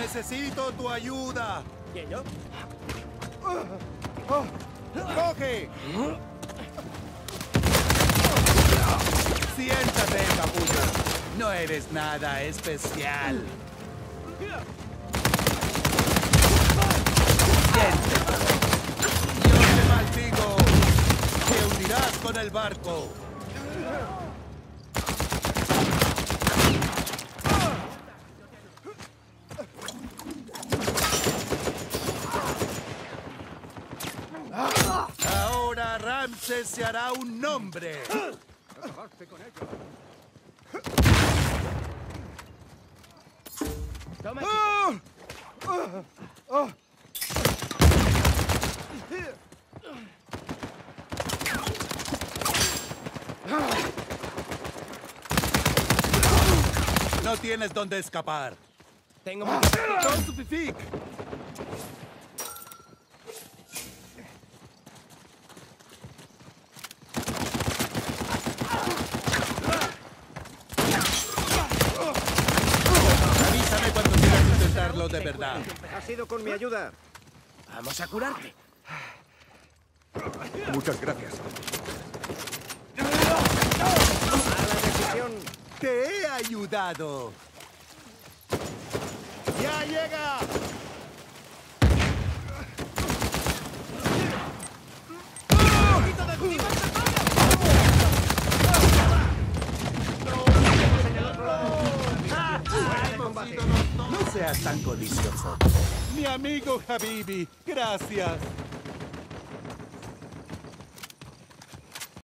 Necesito tu ayuda. ¿Quién, yo? ¡Coge! Siéntate, capullo. No eres nada especial. Siéntate. Yo te maldigo. Te hundirás con el barco. Ahora Ramses se hará un nombre. Toma, No tienes dónde escapar. tengo mucho... ¡Con tu fific! Avísame cuando quieras intentarlo de verdad. Ha sido con mi ayuda. Vamos a curarte. Muchas gracias. Mala decisión. ¡Te he ayudado! ¡Ya llega! No seas tan codicioso. Mi amigo Habibi, gracias.